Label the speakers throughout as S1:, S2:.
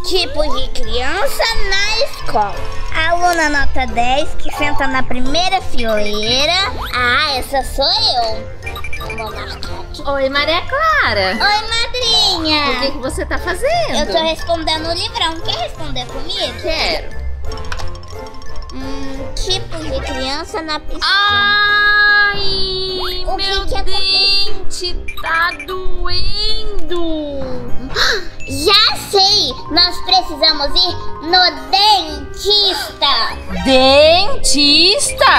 S1: Tipo de criança na escola. Aluna nota 10 que senta na primeira fileira. Ah, essa sou eu. Vou marcar aqui.
S2: Oi, Maria Clara.
S1: Oi, madrinha.
S2: O que você tá fazendo?
S1: Eu tô respondendo o livrão. Quer responder comigo?
S2: Quero.
S1: Tipo de criança na piscina.
S2: Ai, meu dente tá doendo.
S1: Já sei! Nós precisamos ir no dentista.
S2: Dentista?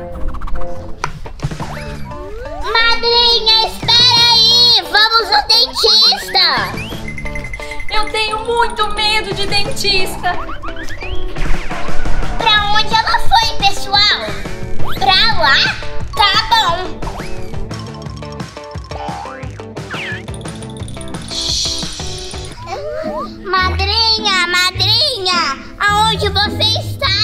S1: Madrinha, espera aí! Vamos no dentista!
S2: Eu tenho muito medo de dentista.
S1: Pra onde ela foi, pessoal? Pra lá? Tá bom. Madrinha, madrinha, aonde você está?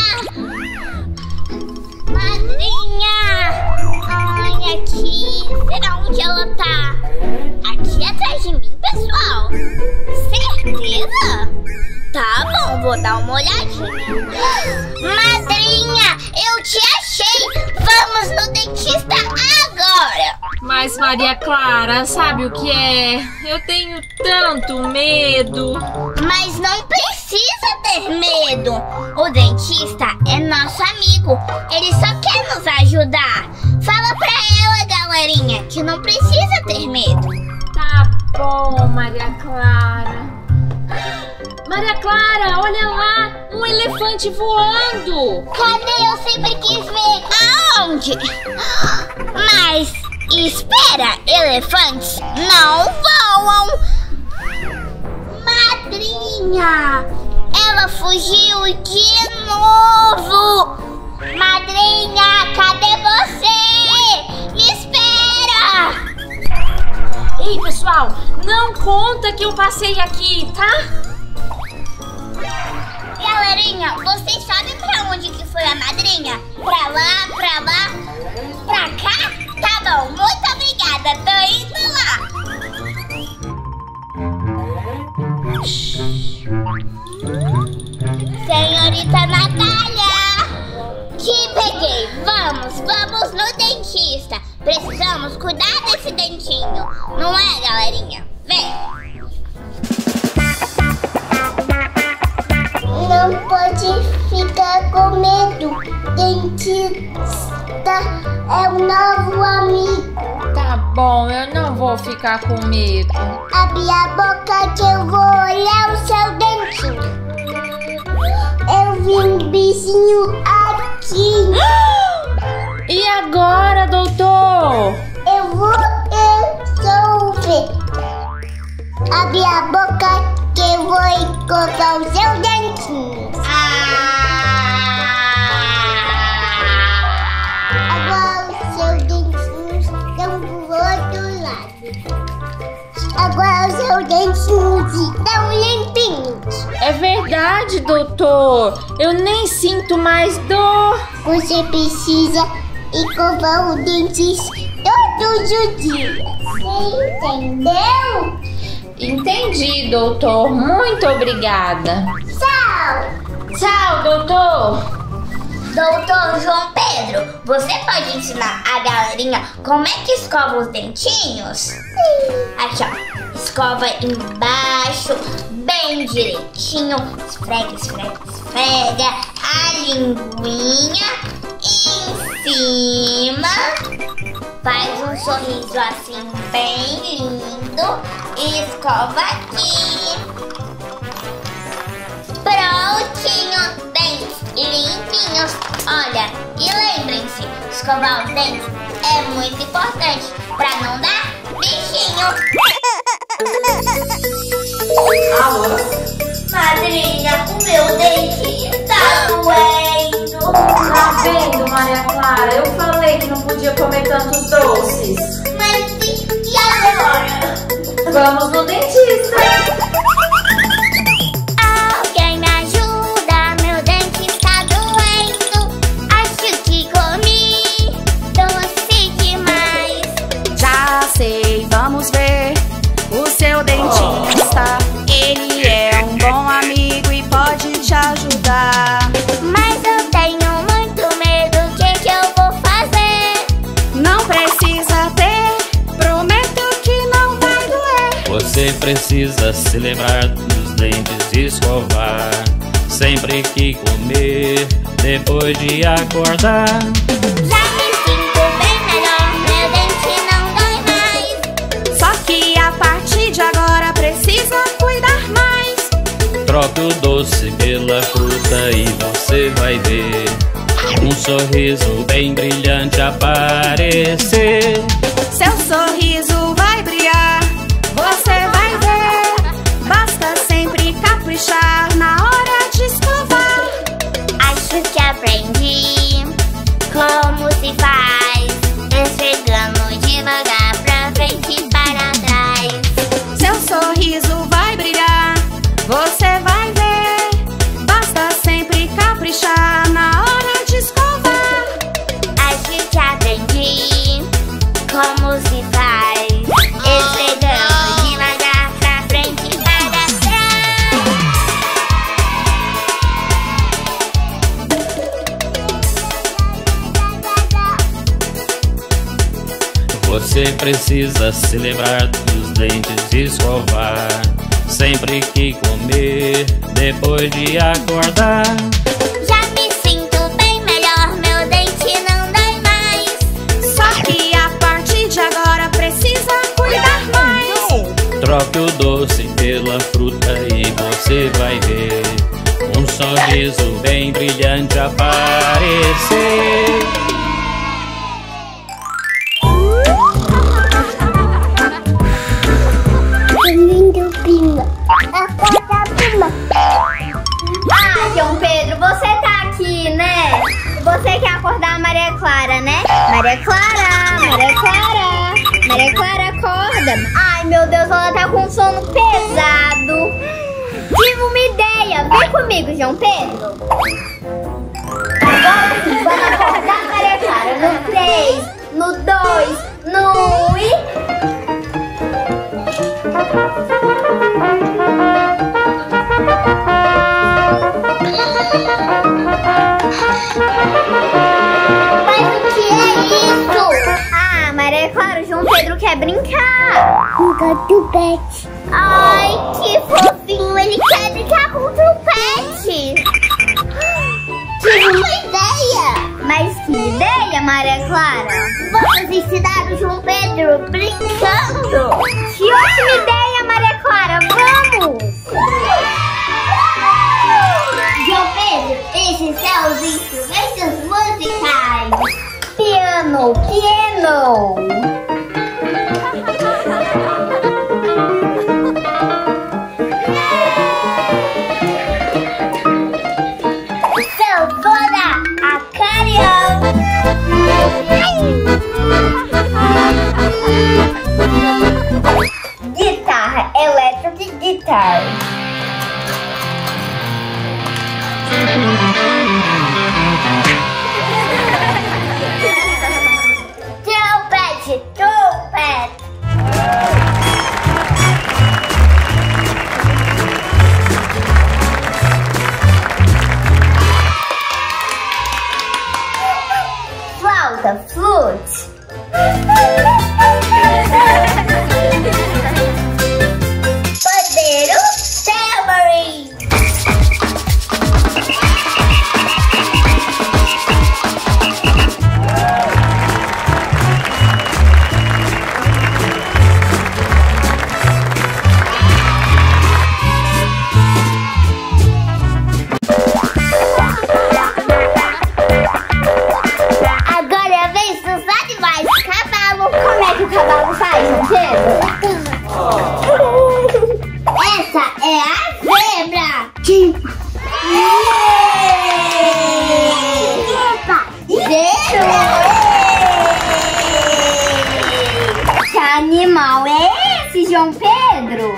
S1: Madrinha! Ai, aqui. Será onde ela tá? Aqui atrás de mim, pessoal. Certeza? Tá bom, vou dar uma olhadinha. Madrinha, eu te achei. Vamos no dentista agora.
S2: Mas, Maria Clara, sabe o que é? Eu tenho tanto medo.
S1: Mas não precisa ter medo. O dentista é nosso amigo. Ele só quer nos ajudar. Fala pra ela, galerinha, que não precisa ter medo.
S2: Tá bom, Maria Clara. Maria Clara, olha lá, um elefante voando.
S1: Cadê? Eu sempre quis ver. Aonde? Mas espera, elefantes não voam. Madrinha, ela fugiu de novo. Madrinha, cadê você? Me espera.
S2: Ei, pessoal, não conta que eu passei aqui, tá?
S1: Galerinha, vocês sabem pra onde que foi a madrinha? Pra lá, pra cá? Tá bom, muito obrigada, tô indo lá. Senhorita Natália, te peguei, vamos no dentista. Precisamos cuidar desse dentinho, não é, galerinha? Vem. Não pode ficar com medo. Dentista é um novo amigo.
S2: Tá bom, eu não vou ficar com medo.
S1: Abre a boca que eu vou olhar o seu dentinho. Eu vi um bichinho aqui.
S2: E agora, doutor?
S1: Eu vou resolver. Abre a boca que eu vou encontrar o seu dentinho. Agora os seus dentinhos estão do outro lado. Agora os seus dentinhos estão limpinhos.
S2: É verdade, doutor. Eu nem sinto mais dor.
S1: Você precisa escovar os dentes todos os dias. Você entendeu?
S2: Entendi, doutor. Muito obrigada.
S1: Tchau!
S2: Tchau, doutor.
S1: Doutor João Pedro, você pode ensinar a galerinha como é que escova os dentinhos? Sim. Aqui, ó. Escova embaixo, bem direitinho. Esfrega, esfrega, esfrega. A linguinha em cima. Faz um sorriso assim bem lindo. E escova aqui. Prontinho, dentes limpinhos. Olha, e lembrem-se, escovar os dentes é muito importante pra não dar bichinho.
S3: Alô?
S1: Madrinha, o meu dente tá doendo.
S2: Tá vendo, Maria Clara? Eu falei que não podia comer tantos doces.
S1: Mas e agora?
S2: Vamos no dentista.
S1: Alguém me ajuda, meu dente está doendo. Acho que comi doce demais.
S4: Já sei, vamos ver o seu dentista. Ele é um bom amigo.
S3: precisa se lembrar dos dentes e escovar sempre que comer, depois de acordar.
S1: Já me sinto bem melhor, meu dente não dói mais.
S4: Só que a partir de agora precisa cuidar mais.
S3: Troque o doce pela fruta e você vai ver um sorriso bem brilhante aparecer.
S4: Seu sorriso vai brilhar, você vai ver. Basta sempre caprichar na hora de escovar.
S1: Acho que aprendi como se faz, esfregando devagar pra frente e para trás.
S4: Seu sorriso vai brilhar, você vai ver. Basta sempre caprichar na hora de escovar.
S1: Acho que aprendi como se faz, esfregando devagar pra frente e para trás.
S3: Você precisa se lembrar dos dentes e escovar sempre que comer, depois de acordar.
S1: Já me sinto bem melhor, meu dente não dói mais.
S4: Só que a partir de agora precisa cuidar mais.
S3: Troque o doce pela fruta e você vai ver um sorriso bem brilhante aparecer.
S1: Ah, João Pedro, você tá aqui, né? Você quer acordar a Maria Clara, né? Maria Clara, Maria Clara, Maria Clara, acorda. Ai, meu Deus, ela tá com sono pesado. Tive uma ideia. Vem comigo, João Pedro. Agora sim, vamos acordar a Maria Clara. No 3, no 2, no 1 e... Mas o que é isso? Ah, Maria Clara, o João Pedro quer brincar. Com tupete. Ai, que fofinho, ele quer brincar com tupete. Tive uma ideia. Mas que ideia, Maria Clara? Vamos ensinar o João Pedro brincando. Que ótima ideia, Maria Clara, vamos. João Pedro, esses são os instrumentos musicais. Piano, piano. Sanfona, acordeon. Guitarra, electric guitar. Trompete, trompete. Flauta, flute. Pandeiro, tamborim. animal é esse, João Pedro?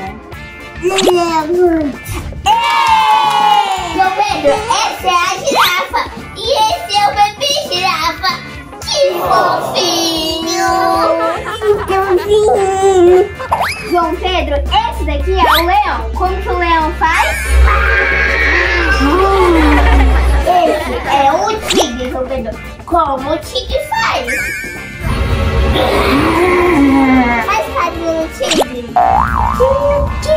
S1: João Pedro, essa é a girafa e esse é o bebê girafa. Que fofinho! João Pedro, esse daqui é o leão. Como que o leão faz? Esse é o tigre, João Pedro. Como o tigre faz? Faz carinho no tigre.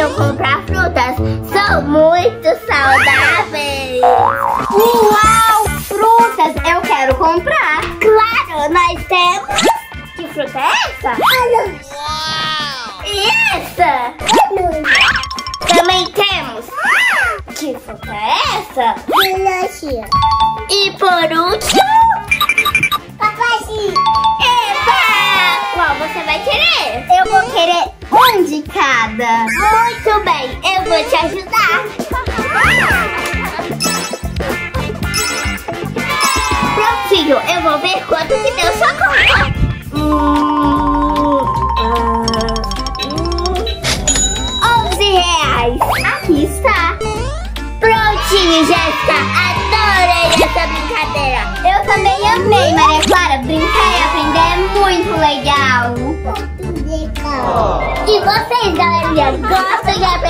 S1: eu comprar frutas. São muito saudáveis. Uau, frutas, eu quero comprar. Claro, nós temos. Que fruta é essa? Uau. E essa? Também temos. Que fruta é essa? Melancia. E por último, abacaxi. Epa! Qual você vai querer? Eu vou querer um de cada. Muito bem, eu vou te ajudar. Prontinho, eu vou ver quanto que deu sua conta. R$11. Aqui está. Prontinho, Jéssica. Adorei essa brincadeira. Eu também amei, Maria Clara. Brincar e aprender é muito legal. E vocês, galerinha, gostam de aprender?